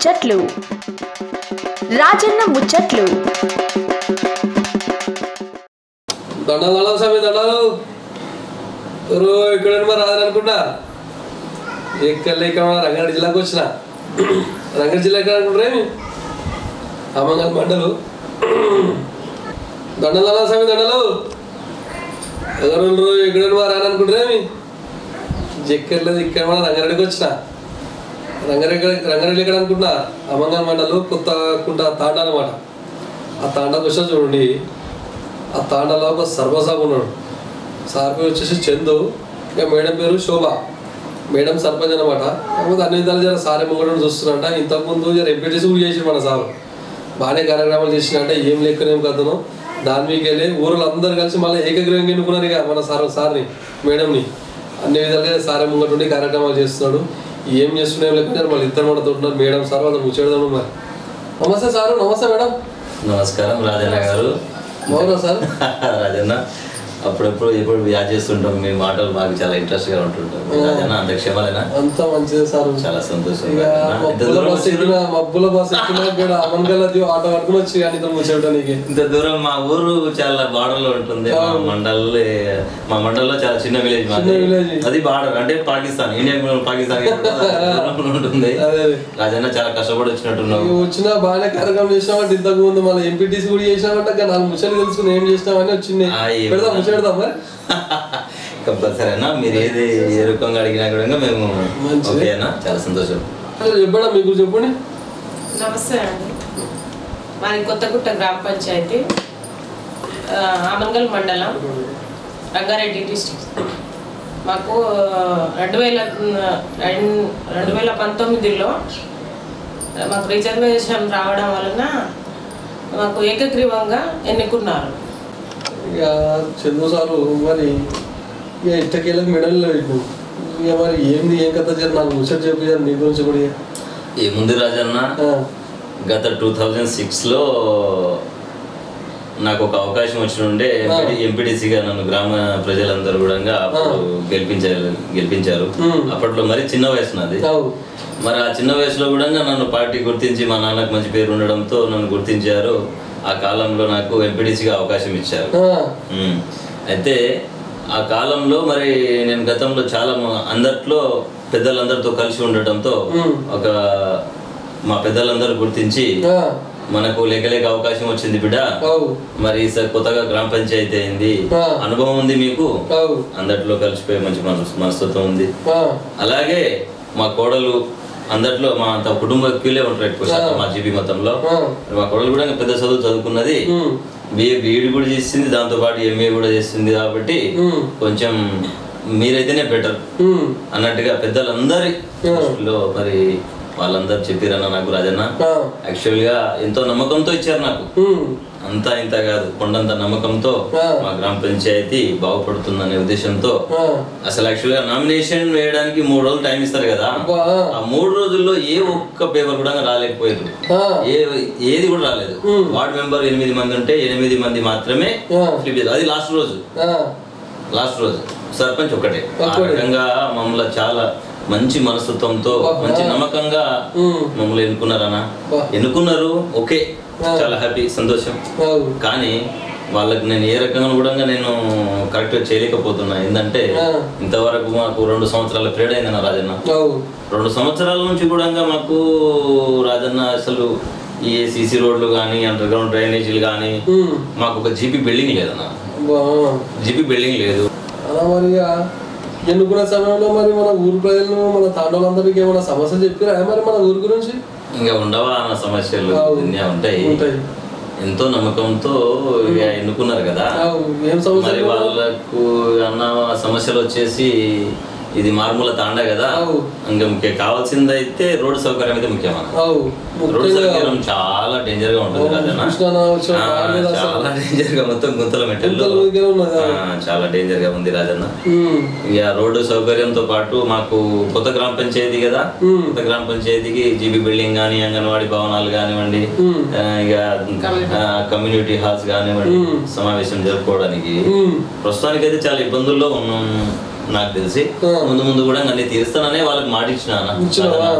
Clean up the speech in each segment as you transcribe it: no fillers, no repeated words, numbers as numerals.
ముచ్చట్లు రాజన్న ముచ్చట్లు దండాలు సమయ దండాలు ఇక్కడ మరి రాదనుకుంటా ఇక్కడ రంగారెడ్డి జిల్లాకు వచ్చిన రంగారెడ్డి జిల్లా ఎక్కడ అనుకుంటారేమి అమ్మంగల్ మండలు దండాల సమయ దండాలు ఎవరు ఇక్కడ మరి రాదనుకుంటారేమి జక్కర్లేదు ఇక్కడ మన రంగారెడ్డికి వచ్చిన రంగారెడ్డి ఎక్కడ అనుకుంటున్నా అమ్మంగల్ మండలు కొత్త కుంట తాండా అనమాట. ఆ తాండాకు వచ్చినా చూడండి, ఆ తాండాలో ఒక సర్పసాబ్ ఉన్నాడు. సార్ పేరు వచ్చేసి చందు, ఇక మేడం పేరు శోభ. మేడం సర్పంచ్ అనమాట. కాకపోతే అన్ని విధాలు జర సారే ముంగడం చూస్తున్నట్ట. ఇంతకుముందు జర ఎంపీటీసీ కూడా చేసి మన సార్ బాగానే కార్యక్రమాలు చేసినట్ట. ఏం లెక్కనేం కథను దాని మీకు వెళ్ళి ఊరిలో అందరూ కలిసి మళ్ళీ ఏకగ్రహంగా ఎన్నుకున్నారు ఇక మన సార్ని మేడంని. అన్ని విధాలుగా సారే ముంగట ఉండి కార్యక్రమాలు చేస్తున్నాడు. ఏం చేస్తున్నాం లేకపోతే మళ్ళీ ఇద్దరు కూడా తోటున్నారు మేడం సార్ వాళ్ళు ముచ్చేడదాము. మరి నమస్తే సారు. నమస్తే మేడం. నమస్కారం రాజన్న గారు. బాగున్నా సార్. రాజన్న అప్పుడప్పుడు ఎప్పుడు యాద్ చేస్తుంటాం, మీ మాటలు మాకు చాలా ఇంట్రెస్ట్ గా ఉంటుంటాం. రాజన్న అంత క్షేమాలేనా? అంతా మంచిది సార్. చాలా సంతోషం. మబ్బుల బస్ ఎక్కినా అమన్గల్ ఆటో పట్టుకుని వచ్చి కానీ ముచ్చేయడానికి ఇంత దూరం. మా ఊరు చాలా బార్డర్ లో ఉంటుంది. మా మండల్లో చాలా చిన్న విలేజ్. అది బార్డర్ అంటే పాకిస్తాన్, ఇండియా పాకిస్తాన్ ఉంటుంది. రాజన్న చాలా కష్టపడి వచ్చినట్టున్నావు. వచ్చినా బాగానే కార్యక్రమం చేసినామంటే ఇంతకు ముందు మళ్ళీ ఎంపీటీసీ కూడా చేసినామంటే నాలుగు ముచ్చలు తెలుసుకుని ఏం చేసినామని వచ్చింది. కంపల్సరీనా మీరు ఏ రూపంగా అడిగినా కూడా మేము ఓకేనా. చాలా సంతోషం. చెప్పండి మీకు చెప్పండి. నమస్తే అండి. మాది కొత్తగుట్ట గ్రామ పంచాయతీ, ఆమన్గల్ మండలం, రంగారెడ్డి డిస్ట్రిక్ట్. మాకు 2019లో మాకు రిజర్వేషన్ రావడం వలన మాకు ఏకగ్రీవంగా ఎన్నుకున్నారు. ఇక చంద్ర సారు మరి ఇక ఇట్టకేళ్ళకి మెడల్లో పెట్టు. ఇక మరి ఏంది ఏం కథ చేయాలి నాకు ముచ్చట చెప్పారు నీ గురించి కూడా. ఏముంది రాజన్న, గత 2006లో నాకు ఒక అవకాశం వచ్చినుండే. ఎంపీటీసీగా నన్ను గ్రామ ప్రజలందరూ కూడా అప్పుడు గెలిపించారు. అప్పట్లో మరి చిన్న వయసు నాది. మరి ఆ చిన్న వయసులో కూడా నన్ను పార్టీ గుర్తించి మా నాన్నకు మంచి పేరు ఉండడంతో నన్ను గుర్తించారు. ఆ కాలంలో నాకు ఎంపీటీసీగా అవకాశం ఇచ్చారు. అయితే ఆ కాలంలో మరి నేను గతంలో చాలా అందట్లో పెద్దలందరితో కలిసి ఉండటంతో ఒక మా పెద్దలందరూ గుర్తించి మనకు లేక అవకాశం వచ్చింది బిడ్డ. మరి కొత్తగా గ్రామ పంచాయతీ అయింది, అనుభవం ఉంది మీకు, అందట్లో కలిసిపోయి మంచి మనస్తత్వం ఉంది. అలాగే మా కోడలు అందట్లో మా అంత కుటుంబ క్యూలే ఉంటారు ఎక్కువ శాతం మా జీబీ మొత్తంలో. మా కోడలు కూడా పెద్ద చదువుకున్నది, బీఈడి కూడా చేసింది, దాంతో పాటు ఎంఏ కూడా చేసింది. కాబట్టి కొంచెం మీరైతేనే బెటర్ అన్నట్టుగా పెద్దలందరి మరి వాళ్ళందరూ చెప్పారన్న నాకు. రాజన్న యాక్చువల్ గా ఎంతో నమ్మకంతో ఇచ్చారు నాకు. అంతా ఇంత కాదు, కొండంత నమ్మకంతో మా గ్రామ పంచాయతీ బాగుపడుతుందనే ఉద్దేశంతో అసలు యాక్చువల్ గా నామినేషన్ వేయడానికి 3 రోజులు టైం ఇస్తారు కదా. ఆ 3 రోజుల్లో ఏ ఒక్క పేపర్ కూడా రాలేకపోయారు. ఏది కూడా రాలేదు. వార్డు మెంబర్ 8 మంది ఉంటే 8 మంది మాత్రమే ఫ్లిప్ చేశారు. అది లాస్ట్ రోజు సర్పంచ్ ఒక్కటే. ఆ రకంగా మమ్మల్ని చాలా మంచి మనస్తత్వంతో మంచి నమ్మకంగా మమ్మల్ని ఎన్నుకున్నారు. ఓకే, చాలా హ్యాపీ, సంతోషం. కానీ వాళ్ళకి నేను ఏ రకంగా కూడా నేను కరెక్ట్గా చేయలేకపోతున్నా. ఏంటంటే ఇంతవరకు మాకు 2 సంవత్సరాల పీరియడ్ అయిందన్న రాజన్న. 2 సంవత్సరాల నుంచి కూడా మాకు రాజన్న అసలు ఈ సీసీ రోడ్లు కానీ, అండర్ గ్రౌండ్ డ్రైనేజీలు కానీ, మాకు ఒక జీపీ బిల్డింగ్ లేదన్న. జీపీ బిల్డింగ్ లేదు. ఎన్నుకున్న సమయంలో మరి మన ఊరు ప్రజలు మన తాండవులందరికీ ఏమైనా సమస్యలు చెప్పారా మరి మన ఊరు గురించి? ఇంకా ఉండవా అన్న సమస్యలు ఉంటాయి. ఎంతో నమ్మకంతో ఎన్నుకున్నారు కదా. మరి వాళ్ళకు అన్న సమస్యలు వచ్చేసి ఇది మారుమూల తాండా కదా, ఇంకా కావాల్సింది అయితే రోడ్డు సౌకర్యం అయితే ముఖ్యమన్న. రోడ్డు సౌకర్యం చాలా డేంజర్ గా ఉంటుంది కదా, చాలా డేంజర్ గా, మొత్తం గుంతల మెట్టెల్లో చాలా డేంజర్ గా ఉంది రాజన్న. ఇక రోడ్డు సౌకర్యంతో పాటు మాకు కొత్త గ్రామ పంచాయతీ కదా, కొత్త గ్రామ పంచాయతీకి జీబీ బిల్డింగ్ కానీ, అంగన్వాడీ భవనాలు కానివ్వండి, ఇక కమ్యూనిటీ హాల్స్ కానివ్వండి, సమావేశం జరుపుకోవడానికి ప్రస్తుతానికైతే చాలా ఇబ్బందుల్లో ఉన్నాం. నాకు తెలిసి ముందు కూడా అన్ని తీరుస్తాననే వాళ్ళకి మాట ఇచ్చిన.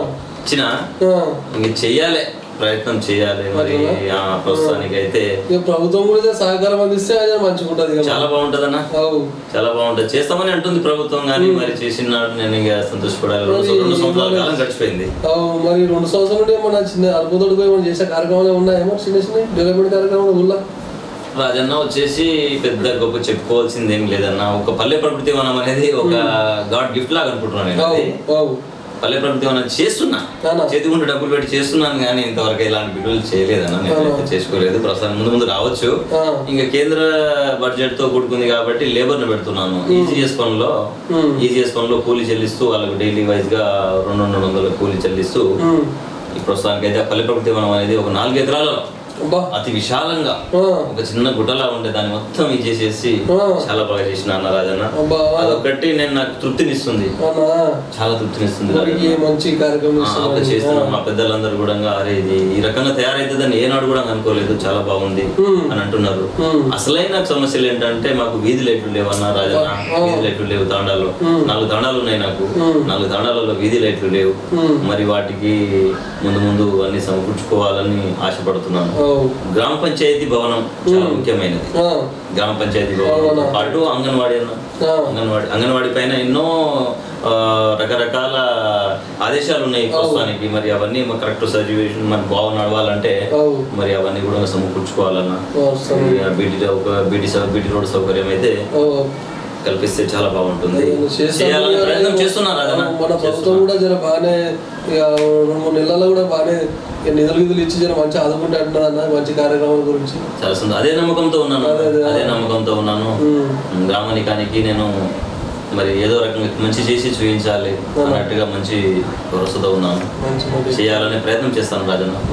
ఇచ్చిన ఇంక చెయ్యాలి, ప్రయత్నం చేయాలి. మరి ప్రస్తుతానికి అయితే ప్రభుత్వం కూడా సహకారం అందిస్తే మంచిగా ఉంటుంది, చాలా బాగుంటది అన్న, చాలా బాగుంటది. చేస్తామని అంటుంది ప్రభుత్వం, కానీ మరి చేసిన నేను ఇక సంతోషపడాలి. 2 సంవత్సరాల కాలం గడిచిపోయింది. మరి 2 సంవత్సరాల నుండి ఏమన్నా చిన్న అల్పతోడు ఏమైనా చేసే కార్యక్రమాలు ఉన్నాయేమో, చిన్న చిన్న డెవలప్మెంట్ కార్యక్రమాలు ఊళ్ళో? రాజన్న వచ్చేసి పెద్ద గొప్ప చెప్పుకోవాల్సింది ఏం లేదన్న. ఒక పల్లె ప్రకృతి వనం అనేది ఒక గాడ్ గిఫ్ట్ లాగా అనుకుంటున్నాను నేను. పల్లె ప్రకృతి వనం చేస్తున్నా, చేతికుంటూ డబ్బులు పెట్టి చేస్తున్నాను, కానీ ఇంతవరకు ఇలాంటి బిడ్డలు చేయలేదన్న, నేను చేసుకోలేదు. ప్రస్తుతం ముందు రావచ్చు. ఇంకా కేంద్ర బడ్జెట్ తో కూడుకుంది కాబట్టి లేబర్ ను పెడుతున్నాను. ఈజీఎస్ పనులో కూలీ చెల్లిస్తూ వాళ్ళకు డైలీ వైజ్ గా 200 కూలీ చెల్లిస్తూ ఈ ప్రస్తుతానికి అయితే పల్లె ప్రకృతి వనం అనేది ఒక 4 ఎకరాలలో అతి విశాలంగా ఒక చిన్న గుట్టలా ఉండే దాన్ని మొత్తం ఇచ్చేసేసి చాలా బాగా చేసిన అన్న రాజన్న. అదొక్కటి నేను నాకు తృప్తినిస్తుంది, చాలా తృప్తినిస్తుంది. చేస్తున్నాం మా పెద్దలందరూ కూడా, అరే ఇది ఈ రకంగా తయారైతుందని ఏనాడు కూడా అనుకోలేదు, చాలా బాగుంది అని అంటున్నారు. అసలైన సమస్యలు ఏంటంటే మాకు వీధి లైట్లు లేవన్నా రాజన్న, వీధి లైట్లు లేవు. తాండాలు 4 తాండాలు ఉన్నాయి నాకు, 4 తాండాలలో వీధి లైట్లు లేవు. మరి వాటికి ముందు అన్ని సమకూర్చుకోవాలని ఆశపడుతున్నాను. గ్రామ పంచాయతీ భవనం చాలా ముఖ్యమైనది. గ్రామ పంచాయతీ భవనం పాటు అంగన్వాడీ పైన ఎన్నో రకరకాల ఆదేశాలు ఉన్నాయి ప్రస్తుతానికి. మరి అవన్నీ కరెక్ట్ సర్టిఫికేషన్ మనకు బాగా నడవాలంటే మరి అవన్నీ కూడా సమకూర్చుకోవాలన్నా బీటీ రోడ్ సౌకర్యం అయితే కల్పిస్తే చాలా బాగుంటుంది. ప్రయత్నం చేస్తున్నారు అదన. మన ప్రభుత్వం కూడా జర బాగానే 2-3 నెలల్లో కూడా బాగానే నిధులు ఇచ్చి జర మంచి ఆదుకుంటే అంటున్నారు అన్న, మంచి కార్యక్రమాల గురించి చాలా అదే నమ్మకంతో ఉన్నాను. గ్రామానికి నేను మరి ఏదో రకంగా మంచి చేసి చూపించాలి అన్నట్టుగా మంచి భరోసాతో ఉన్నాను. చేయాలనే ప్రయత్నం చేస్తాను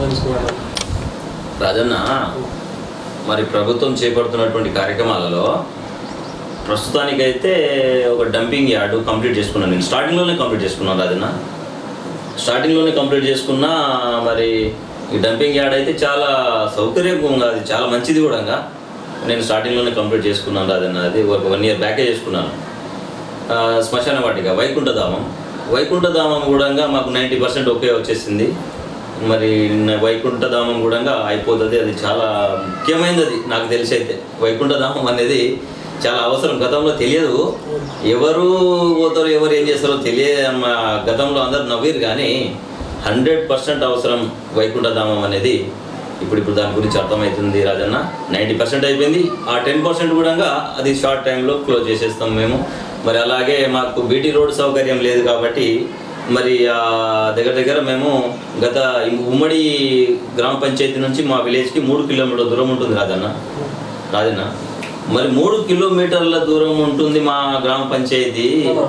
రాజన్న. మరి ప్రభుత్వం చేపడుతున్నటువంటి కార్యక్రమాలలో ప్రస్తుతానికైతే ఒక డంపింగ్ యార్డు కంప్లీట్ చేసుకున్నాను. నేను స్టార్టింగ్లోనే కంప్లీట్ చేసుకున్నాను రాజన్న, స్టార్టింగ్లోనే కంప్లీట్ చేసుకున్నా. మరి ఈ డంపింగ్ యార్డ్ అయితే చాలా సౌకర్యంగా, అది చాలా మంచిది కూడా. నేను స్టార్టింగ్లోనే కంప్లీట్ చేసుకున్నాను రాజన్న. అది ఒక 1 year బ్యాకే చేసుకున్నాను. శ్మశాన వాటిక వైకుంఠధామం కూడా మాకు 90% ఓకే వచ్చేసింది. మరి వైకుంఠధామం కూడా అయిపోతుంది. అది చాలా ముఖ్యమైనది, అది నాకు తెలిసి అయితే. వైకుంఠధామం అనేది చాలా అవసరం. గతంలో తెలియదు, ఎవరు పోతారో ఎవరు ఏం చేస్తారో తెలియదు. గతంలో అందరు నవ్వీరు, కానీ 100% అవసరం వైకుంఠధామం అనేది. ఇప్పుడు దాని గురించి అర్థమవుతుంది రాజన్న. 90% అయిపోయింది. ఆ 10% కూడా అది షార్ట్ టైంలో క్లోజ్ చేసేస్తాం మేము. మరి అలాగే మాకు బీటీ రోడ్ సౌకర్యం లేదు కాబట్టి మరి దగ్గర మేము గత ఉమ్మడి గ్రామ పంచాయతీ నుంచి మా విలేజ్కి 3 కిలోమీటర్ల దూరం ఉంటుంది రాజన్న. మరి 3 కిలోమీటర్ల దూరం ఉంటుంది మా గ్రామ పంచాయతీ.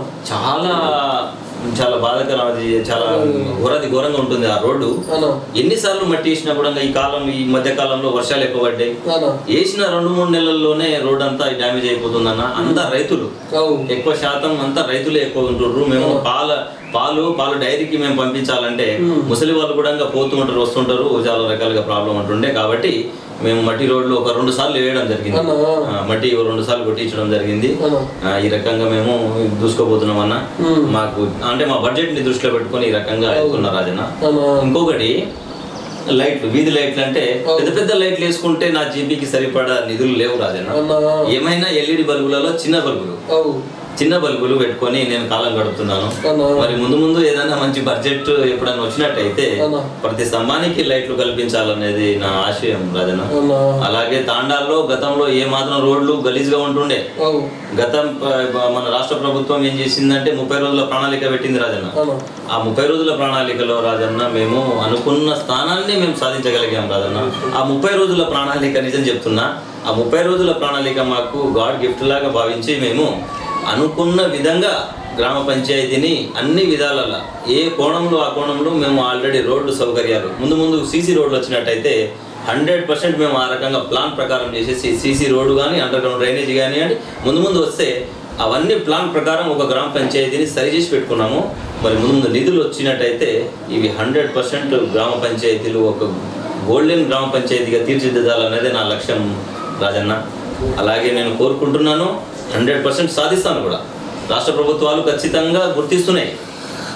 చాలా బాధాకరం, అది చాలా ఘోరంగా ఉంటుంది ఆ రోడ్డు. ఎన్నిసార్లు మట్టి వేసినా కూడా ఈ మధ్య కాలంలో వర్షాలు ఎక్కువ పడ్డాయి. వేసిన 2-3 నెలల్లోనే రోడ్ అంతా డ్యామేజ్ అయిపోతుందన్న. అంతా రైతులు, ఎక్కువ శాతం అంతా రైతులే ఎక్కువ ఉంటుర్రు. మేము పాలు డైరీకి మేము పంపించాలంటే ముసలి వాళ్ళు కూడా పోతూ ఉంటారు, వస్తుంటారు. చాలా రకాలుగా ప్రాబ్లం ఉంటుండే. కాబట్టి మేము మట్టి రోడ్లు ఒక 2 సార్లు వేయడం జరిగింది. మట్టి 2 సార్లు కొట్టించడం జరిగింది. ఈ రకంగా మేము దూసుకోబోతున్నాం అన్న. మాకు అంటే మా బడ్జెట్ ని దృష్టిలో పెట్టుకుని ఈ రకంగా వెళ్తున్నా రాజన్న. ఇంకొకటి లైట్లు, వీధి లైట్లు అంటే పెద్ద లైట్లు వేసుకుంటే నా జీబీకి సరిపడా నిధులు లేవు రాజన్న. ఏమైనా ఎల్ఈడి బల్బులలో చిన్న బల్బులు పెట్టుకొని నేను కాలం గడుపుతున్నాను. మరి ముందు ఏదైనా మంచి బడ్జెట్ ఎప్పుడైనా వచ్చినట్టయితే ప్రతి స్తంభానికి లైట్లు కల్పించాలనేది నా ఆశయం రాజన్న. అలాగే తాండాల్లో గతంలో ఏ మాత్రం రోడ్లు గలీజ్గా ఉంటుండే. మన రాష్ట్ర ప్రభుత్వం ఏం చేసిందంటే 30 రోజుల ప్రణాళిక పెట్టింది రాజన్న. ఆ 30 రోజుల ప్రణాళికలో రాజన్న మేము అనుకున్న స్థానాన్ని మేము సాధించగలిగాం రాజన్న. ఆ 30 రోజుల ప్రణాళిక నిజం చెప్తున్నా, ఆ 30 రోజుల ప్రణాళిక మాకు గాడ్ గిఫ్ట్ లాగా భావించి మేము అనుకున్న విధంగా గ్రామ పంచాయతీని అన్ని విధాలలో ఏ కోణంలో ఆ కోణంలో మేము ఆల్రెడీ రోడ్డు సౌకర్యాలు ముందు సీసీ రోడ్లు వచ్చినట్టయితే 100% మేము ఆ రకంగా ప్లాన్ ప్రకారం చేసేసి సీసీ రోడ్డు కానీ అండర్ గ్రౌండ్ డ్రైనేజ్ కానివ్వండి ముందు వస్తే అవన్నీ ప్లాన్ ప్రకారం ఒక గ్రామ పంచాయతీని సరిచేసి పెట్టుకున్నాము. మరి ముందు నిధులు వచ్చినట్టయితే ఇవి 100% గ్రామ పంచాయతీలు ఒక గోల్డెన్ గ్రామ పంచాయతీగా తీర్చిదిద్దాలనేదే నా లక్ష్యం రాజన్న. అలాగే నేను కోరుకుంటున్నాను, 100% సాధిస్తాను కూడా. రాష్ట్ర ప్రభుత్వాలు ఖచ్చితంగా గుర్తిస్తున్నాయి.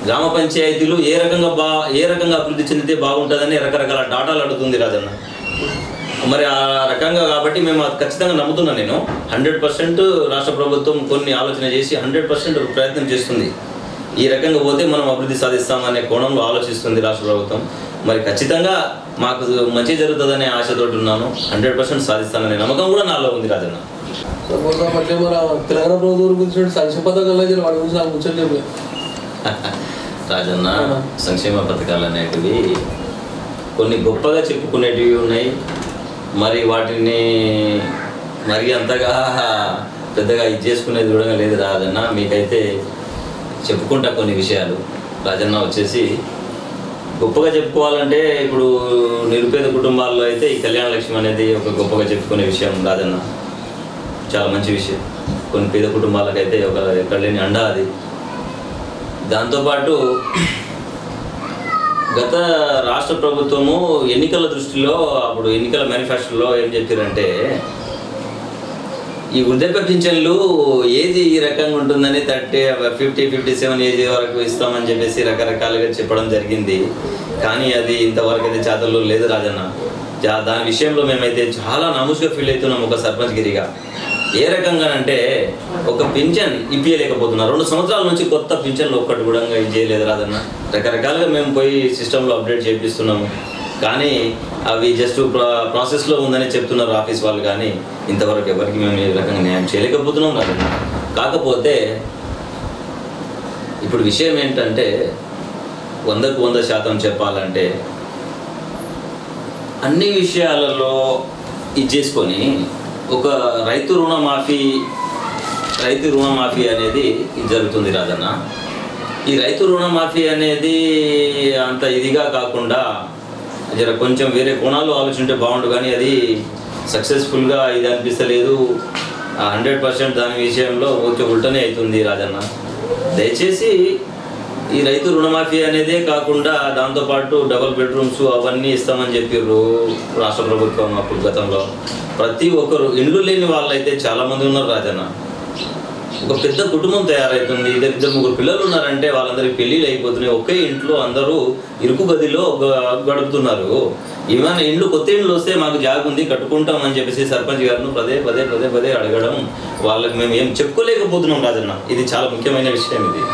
గ్రామ పంచాయతీలు ఏ రకంగా అభివృద్ధి చెందితే బాగుంటుందని రకరకాల డాటాలు అడుగుతుంది రాజన్న. మరి ఆ రకంగా కాబట్టి మేము ఖచ్చితంగా నమ్ముతున్నాను నేను. 100% రాష్ట్ర ప్రభుత్వం కొన్ని ఆలోచన చేసి 100% ప్రయత్నం చేస్తుంది. ఈ రకంగా పోతే మనం అభివృద్ధి సాధిస్తామనే కోణంలో ఆలోచిస్తుంది రాష్ట్ర ప్రభుత్వం. మరి ఖచ్చితంగా మాకు మంచి జరుగుతుందనే ఆశతోటి ఉన్నాను. 100% సాధిస్తాననే నమ్మకం కూడా నాలో ఉంది రాజన్న. తెలంగాణ ప్రభుత్వం గురించి సంక్షేమ పథకాలు వాటి గురించి నాకు ముచ్చట్లేదు రాజన్న. సంక్షేమ పథకాలు అనేటివి కొన్ని గొప్పగా చెప్పుకునేటివి ఉన్నాయి, మరి వాటిని మరి అంతగా పెద్దగా ఇది చేసుకునేది కూడా లేదు రాజన్న. మీకైతే చెప్పుకుంటా కొన్ని విషయాలు రాజన్న. వచ్చేసి గొప్పగా చెప్పుకోవాలంటే ఇప్పుడు నిరుపేద కుటుంబాల్లో అయితే ఈ కళ్యాణ లక్ష్మి అనేది ఒక గొప్పగా చెప్పుకునే విషయం రాజన్న. చాలా మంచి విషయం. కొన్ని పేద కుటుంబాలకైతే ఒక ఎక్కడ లేని అండ అది. దాంతోపాటు గత రాష్ట్ర ప్రభుత్వము ఎన్నికల దృష్టిలో అప్పుడు ఎన్నికల మేనిఫెస్టోలో ఏం చెప్పారంటే ఈ వృద్ధాప్య పింఛన్లు ఏది ఈ రకంగా ఉంటుందని 57 ఏజ్ వరకు ఇస్తామని చెప్పేసి రకరకాలుగా చెప్పడం జరిగింది. కానీ అది ఇంతవరకు అయితే చేతల్లో లేదు రాజన్న. దాని విషయంలో మేమైతే చాలా నామూసుగా ఫీల్ అవుతున్నాం ఒక సర్పంచ్ గిరిగా. ఏ రకంగానంటే ఒక పింఛన్ ఇప్పించలేకపోతున్నారు. 2 సంవత్సరాల నుంచి కొత్త పింఛన్లు ఒక్కటి కూడా ఇది చేయలేదు రాదన్న. రకరకాలుగా మేము పోయి సిస్టంలో అప్డేట్ చేపిస్తున్నాము, కానీ అవి జస్ట్ ప్రాసెస్లో ఉందని చెప్తున్నారు ఆఫీస్ వాళ్ళు. కానీ ఇంతవరకు ఎవరికి మేము ఈ రకంగా న్యాయం చేయలేకపోతున్నాం రాదన్న. కాకపోతే ఇప్పుడు విషయం ఏంటంటే 100కు 100% చెప్పాలంటే అన్ని విషయాలలో ఇది చేసుకొని ఒక రైతు రుణమాఫీ అనేది ఇది జరుగుతుంది రాజన్న. ఈ రైతు రుణమాఫీ అనేది అంత ఇదిగా కాకుండా జర కొంచెం వేరే కోణాలు ఆలోచింటే బాగుండు, కానీ అది సక్సెస్ఫుల్గా ఇది అనిపిస్తలేదు. 100% దాని విషయంలో కొంచెం ఉల్టనే అవుతుంది రాజన్న. దయచేసి ఈ రైతు రుణమాఫీ అనేదే కాకుండా దాంతోపాటు డబుల్ బెడ్రూమ్స్ అవన్నీ ఇస్తామని చెప్పారు రాష్ట్ర ప్రభుత్వం అప్పుడు గతంలో. ప్రతి ఒక్కరు ఇండ్లు లేని వాళ్ళైతే చాలామంది ఉన్నారు రాజన్న. ఒక పెద్ద కుటుంబం తయారవుతుంది, 2-3 పిల్లలు ఉన్నారంటే వాళ్ళందరికీ పెళ్ళిళ్ళు అయిపోతున్నాయి. ఒకే ఇంట్లో అందరూ ఇరుకు గదిలో గడుపుతున్నారు. ఏమైనా ఇండ్లు కొత్త ఇండ్లు వస్తే మాకు జాగ ఉంది కట్టుకుంటామని చెప్పేసి సర్పంచ్ గారిని పదే అడగడం, వాళ్ళకి మేము ఏం చెప్పుకోలేకపోతున్నాం రాజన్న. ఇది చాలా ముఖ్యమైన విషయం. ఇది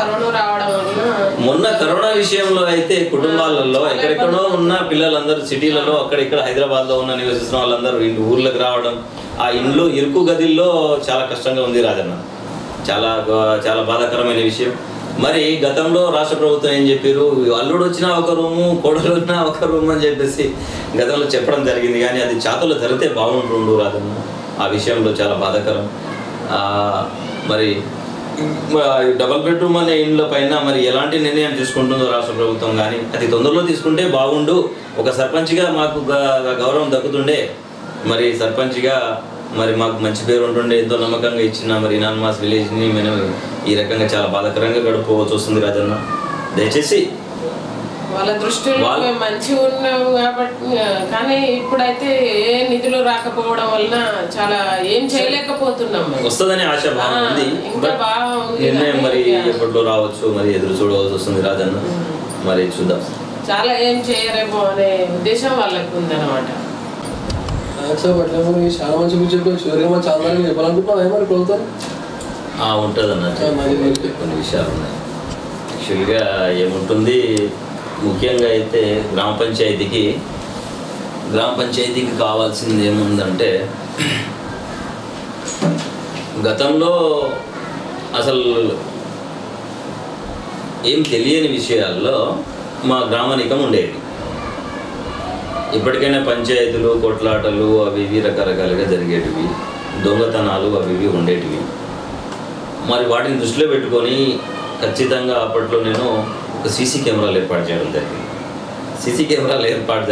మొన్న కరోనా విషయంలో అయితే కుటుంబాలలో ఎక్కడెక్కడో ఉన్న పిల్లలందరూ సిటీలలో అక్కడిక్కడ హైదరాబాద్లో ఉన్న నివసిస్తున్న వాళ్ళందరూ ఊర్లకు రావడం, ఆ ఇండ్లు ఇరుకు గదిల్లో చాలా కష్టంగా ఉంది రాజన్న. చాలా చాలా బాధాకరమైన విషయం. మరి గతంలో రాష్ట్ర ప్రభుత్వం ఏం చెప్పారు, అల్లుడు వచ్చినా ఒక రూము, కోడలు వచ్చినా ఒక రూమ్ అని చెప్పేసి గతంలో చెప్పడం జరిగింది. కానీ అది చేతల్లో జరిగితే బాగుంటుండు రాజన్న. ఆ విషయంలో చాలా బాధాకరం. మరి డబల్ బెడ్రూమ్ అనే ఇండ్ల పైన మరి ఎలాంటి నిర్ణయం తీసుకుంటుందో రాష్ట్ర ప్రభుత్వం, కానీ అది తొందరలో తీసుకుంటే బాగుండు. ఒక సర్పంచ్గా మాకు గౌరవం దక్కుతుండే, మరి సర్పంచ్గా మరి మాకు మంచి పేరు ఉంటుండే, ఎంతో నమ్మకంగా ఇచ్చిన మరి ఇనాన్మాస్ విలేజ్ని మనం ఈ రకంగా చాలా బాధాకరంగా గడుపుకోవాల్సి వస్తుంది రాజన్న. దయచేసి వాళ్ళ దృష్టిలో మేము మంచిగా ఉన్నాం కాబట్టి, కానీ ఇప్పుడైతే ఏ నిధులు రాకపోవడం వలన చాలా ఏం చేయలేకపోతున్నాం. వస్తుందని ఆశ బాగుంది, నిర్ణయం మరి ఎప్పట్లో రావచ్చు, మరి ఎదురు చూడవలసి వస్తుంది రాజన్న. మరి చూద్దాం. చాలా ఏం చేయరేమో అనే ఉద్దేశం వాళ్ళకు ఉందన్నమాట. చాలా మంచి చెప్పాలనుకుంటున్నాం మరి ప్రభుత్వం ఉంటుంది అన్నట్టు కొన్ని విషయాలు ఉన్నాయి. యాక్చువల్గా ఏముంటుంది, ముఖ్యంగా అయితే గ్రామ పంచాయతీకి కావాల్సింది ఏముందంటే, గతంలో అసలు ఏం తెలియని విషయాల్లో మా గ్రామనికం ఉండేది. ఇప్పటికైనా పంచాయతీలు కొట్లాటలు అవి ఇవి రకరకాలుగా జరిగేటివి, దొంగతనాలు అవి ఇవి ఉండేటివి. మరి వాటిని దృష్టిలో పెట్టుకొని ఖచ్చితంగా అప్పట్లో నేను ఒక సీసీ కెమెరాలు ఏర్పాటు చేయడం జరిగింది. సీసీ కెమెరాలు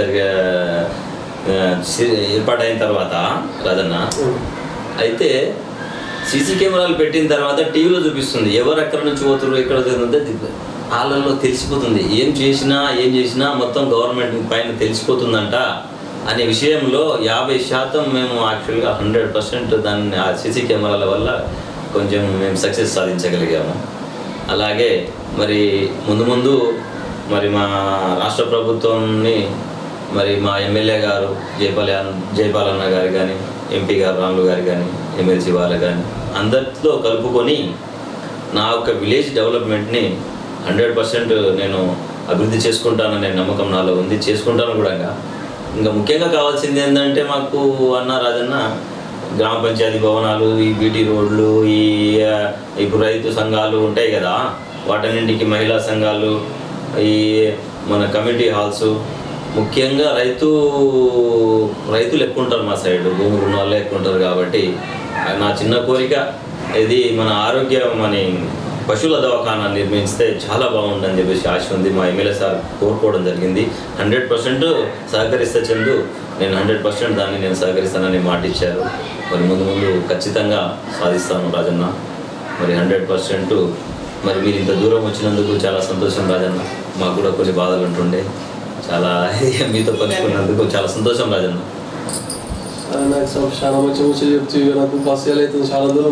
ఏర్పాటైన తర్వాత రాజన్న అయితే సీసీ కెమెరాలు పెట్టిన తర్వాత టీవీలో చూపిస్తుంది ఎవరు ఎక్కడి నుంచి పోతున్నారు, ఎక్కడ వాళ్ళల్లో తెలిసిపోతుంది. ఏం చేసినా మొత్తం గవర్నమెంట్ పైన తెలిసిపోతుందంట అనే విషయంలో 50% మేము యాక్చువల్గా 100% దాన్ని ఆ సీసీ కెమెరాల వల్ల కొంచెం మేము సక్సెస్ సాధించగలిగాము. అలాగే మరి ముందు మరి మా రాష్ట్ర ప్రభుత్వాన్ని మరి మా ఎమ్మెల్యే గారు జైపాలన్న గారు కానీ, ఎంపీ గారు రాములు గారు కానీ, ఎమ్మెల్సీ వాళ్ళు కానీ అందరితో కలుపుకొని నా యొక్క విలేజ్ డెవలప్మెంట్ని 100% నేను అభివృద్ధి చేసుకుంటాననే నమ్మకం నాలో ఉంది, చేసుకుంటాను కూడా. ఇంకా ముఖ్యంగా కావాల్సింది ఏంటంటే మాకు అన్న రాజన్న గ్రామ పంచాయతీ భవనాలు, ఈ బీటీ రోడ్లు, ఇప్పుడు రైతు సంఘాలు ఉంటాయి కదా, వాటన్నింటికి మహిళా సంఘాలు, ఈ మన కమ్యూనిటీ హాల్స్, ముఖ్యంగా రైతులు ఎక్కువ ఉంటారు మా సైడ్, భూములు ఉన్న వాళ్ళే ఎక్కువ ఉంటారు. కాబట్టి నా చిన్న కోరిక ఇది మన పశువుల దవాఖానా నిర్మిస్తే చాలా బాగుంటుందని చెప్పేసి ఆశ ఉంది. మా ఎమ్మెల్యే సార్ కోరుకోవడం జరిగింది. 100% సహకరిస్తే చందు, నేను 100% దాన్ని నేను సహకరిస్తానని మాట ఇచ్చారు. మరి ముందు ఖచ్చితంగా సాధిస్తాను రాజన్న. మరి 100% మరి మీరు ఇంత దూరం వచ్చినందుకు చాలా సంతోషం రాజన్న. మాకు కూడా కొన్ని బాధలు ఉంటుండే, చాలా మీతో పంచుకున్నందుకు చాలా సంతోషం రాజన్న. నాకు చాలా మంచి ముచ్చట చెప్తూ నాకు బస్సు అవుతుంది, చాలా దూరం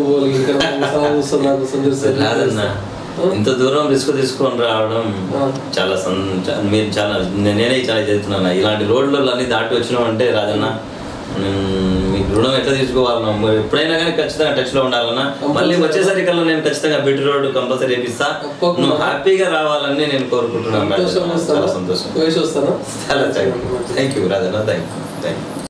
నాకు రాజన్న ఇంత దూరం రిస్క్ తీసుకొని రావడం చాలా మీరు చాలా నేనే చాలా చెప్తున్నాను. ఇలాంటి రోడ్లలో అన్ని దాటి వచ్చినాం అంటే రాజన్న మీకు రుణం ఎట్లా తీసుకోవాలన్నా, ఎప్పుడైనా కానీ ఖచ్చితంగా టచ్లో ఉండాలన్నా. మళ్ళీ వచ్చేసరికల్లా నేను ఖచ్చితంగా బీటీ రోడ్డు కంపల్సరీ వేపిస్తా. నువ్వు హ్యాపీగా రావాలని నేను కోరుకుంటున్నాను. చాలా సంతోషం. చాలా thank you Rajanna. Thank you.